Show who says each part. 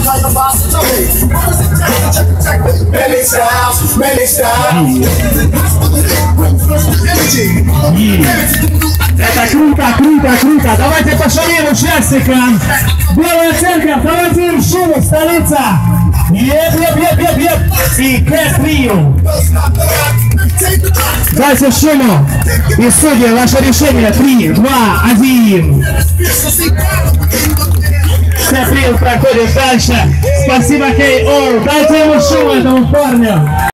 Speaker 1: Это круто, круто, круто. Давайте пошалим участникам. Белый центр, давайте им шуму, столица. Еп. И Кэт Рио. Дайте шуму. И судьи, ваше решение. 3, 2, 1. Кэт Рио проходит дальше. Спасибо, Кей О. Дайте ему шуму этому парню.